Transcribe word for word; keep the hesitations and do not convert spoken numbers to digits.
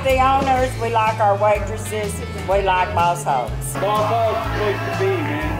the owners, we like our waitresses, we like Boss Hogs. Boss Hogs place to be, man.